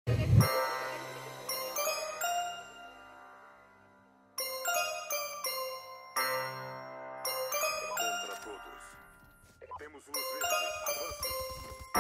Contra todos. Temos luz verde.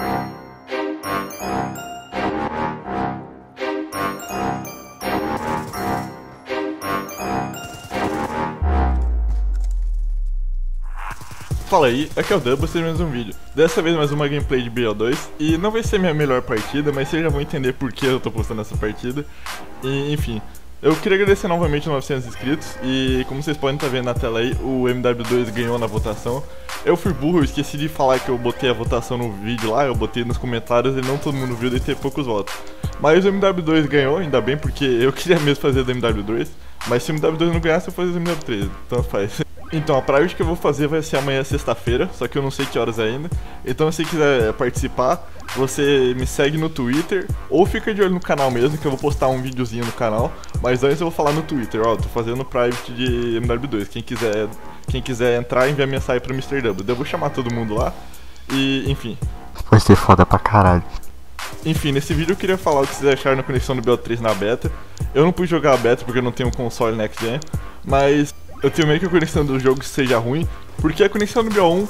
Fala aí, aqui é o Double, seja mais um vídeo. Dessa vez mais uma gameplay de BO2. E não vai ser minha melhor partida, mas vocês já vão entender por que eu tô postando essa partida. E enfim, eu queria agradecer novamente os 900 inscritos. E como vocês podem estar vendo na tela aí, o MW2 ganhou na votação. Eu fui burro, eu esqueci de falar que eu botei a votação no vídeo lá. Eu botei nos comentários e não todo mundo viu, de ter poucos votos. Mas o MW2 ganhou, ainda bem, porque eu queria mesmo fazer do MW2. Mas se o MW2 não ganhasse, eu fazia do MW3, tanto faz. Então, a priority que eu vou fazer vai ser amanhã, sexta-feira, só que eu não sei que horas ainda. Então, se você quiser participar, você me segue no Twitter, ou fica de olho no canal mesmo, que eu vou postar um videozinho no canal. Mas antes eu vou falar no Twitter, ó, tô fazendo private de MW2, quem quiser entrar, envia mensagem pro Mr. W. Eu vou chamar todo mundo lá, e enfim. Vai ser foda pra caralho. Enfim, nesse vídeo eu queria falar o que vocês acharam na conexão do BO3 na beta. Eu não pude jogar a beta porque eu não tenho um console Next Gen, mas eu tenho medo que a conexão do jogo seja ruim, porque a conexão do BO1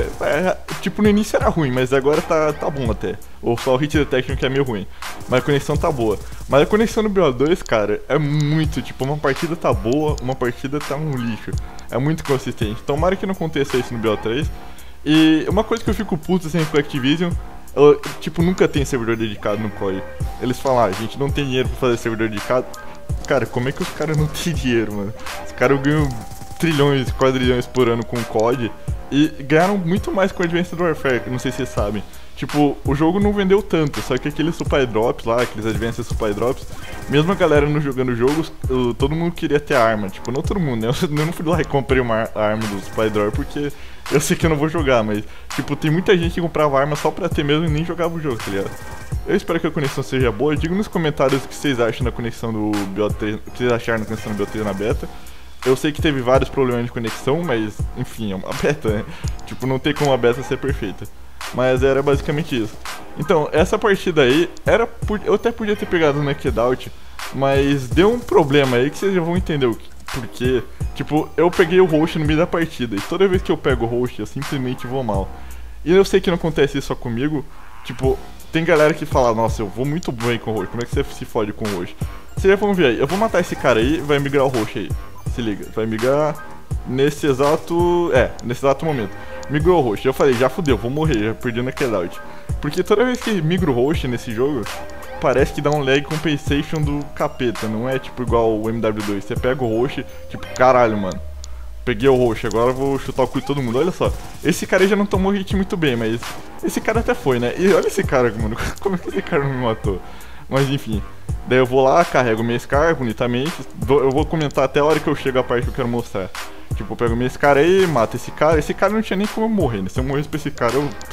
tipo, no início era ruim, mas agora tá bom até. Ou só o hit detection que é meio ruim, mas a conexão tá boa. Mas a conexão do BO2, cara, é muito, tipo, uma partida tá boa, uma partida tá um lixo. É muito consistente. Tomara que não aconteça isso no BO3. E uma coisa que eu fico puto sempre com a Activision, tipo, nunca tem servidor dedicado no COD. Eles falam, a gente não tem dinheiro pra fazer servidor dedicado. Cara, como é que os caras não têm dinheiro, mano? Os caras ganham trilhões, quadrilhões por ano com o COD e ganharam muito mais com o Advanced Warfare, não sei se vocês sabem. Tipo, o jogo não vendeu tanto, só que aqueles supply drops lá, aqueles Advanced supply drops, mesmo a galera não jogando jogos, todo mundo queria ter arma. Tipo, não todo mundo, né? Eu não fui lá e comprei uma arma do supply drop porque eu sei que eu não vou jogar, mas, tipo, tem muita gente que comprava arma só pra ter mesmo e nem jogava o jogo, tá ligado? Eu espero que a conexão seja boa. Diga nos comentários o que vocês acham da conexão do BO3, o que vocês acharam da conexão do BO3 na beta. Eu sei que teve vários problemas de conexão, mas, enfim, é uma beta, né? Tipo, não tem como a beta ser perfeita. Mas era basicamente isso. Então, essa partida aí, eu até podia ter pegado no Naked Out, mas deu um problema aí que vocês já vão entender o porquê. Tipo, eu peguei o host no meio da partida, e toda vez que eu pego o host, eu simplesmente vou mal. E eu sei que não acontece isso só comigo, tipo, tem galera que fala, nossa, eu vou muito bem com o host, como é que você se fode com o host? Vocês já vão ver aí, eu vou matar esse cara aí e vai migrar o host aí. Se liga, vai migrar nesse exato momento. Migrou o host, eu falei, já fudeu, vou morrer, já perdi na killout. Porque toda vez que migra o host nesse jogo, parece que dá um lag compensation do capeta, não é tipo igual o MW2. Você pega o host, tipo, caralho, mano, peguei o host, agora eu vou chutar o cu de todo mundo. Olha só, esse cara aí já não tomou hit muito bem, mas esse cara até foi, né? E olha esse cara, mano, como é que esse cara não me matou? Mas enfim, daí eu vou lá, carrego minha Scar bonitamente. Eu vou comentar até a hora que eu chego a parte que eu quero mostrar. Tipo, eu pego minha Scar aí, mato esse cara. Esse cara não tinha nem como eu morrer, né? Se eu morresse pra esse cara,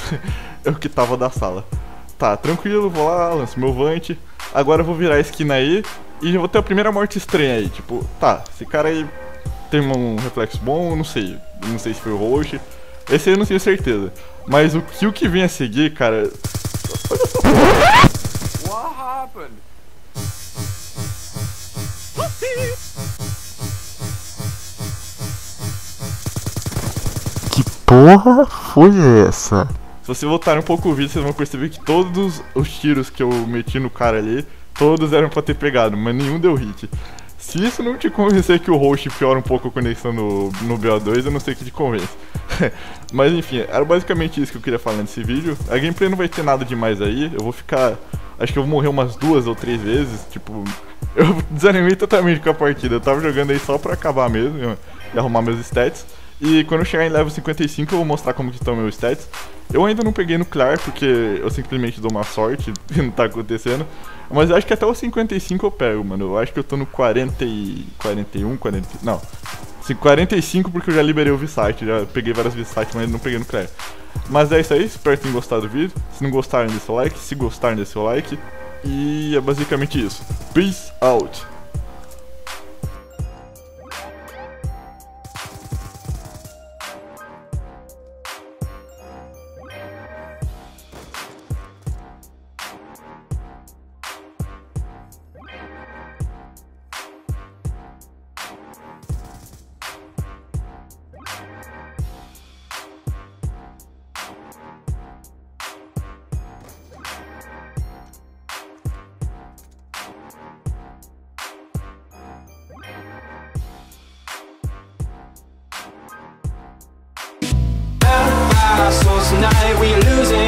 eu que tava da sala. Tá, tranquilo, vou lá, lanço meu Vant. Agora eu vou virar a esquina aí e eu vou ter a primeira morte estranha aí. Tipo, tá, esse cara aí tem um reflexo bom, não sei. Não sei se foi o host. Esse aí eu não tenho certeza. Mas o que vem a seguir, cara... Olha só. What happened? Que porra foi essa? Se você voltar um pouco o vídeo, vocês vão perceber que todos os tiros que eu meti no cara ali, todos eram pra ter pegado, mas nenhum deu hit. Se isso não te convencer que o host piora um pouco a conexão no BO2, eu não sei o que te convence. Mas enfim, era basicamente isso que eu queria falar nesse vídeo. A gameplay não vai ter nada demais aí, eu vou ficar... Acho que eu vou morrer umas 2 ou 3 vezes, tipo... Eu desanimei totalmente com a partida, eu tava jogando aí só pra acabar mesmo e arrumar meus stats. E quando eu chegar em level 55 eu vou mostrar como que estão meus stats. Eu ainda não peguei nuclear porque eu simplesmente dou uma sorte e não tá acontecendo. Mas eu acho que até o 55 eu pego, mano. Eu acho que eu tô no 40 e... 41, 40... Não, 45 porque eu já liberei o V-Site. Já peguei várias V-Sites, mas não peguei nuclear. Mas é isso aí, espero que tenham gostado do vídeo. Se não gostarem, deixa o like. Se gostarem, deixa o like. E é basicamente isso. Peace out! So tonight we losing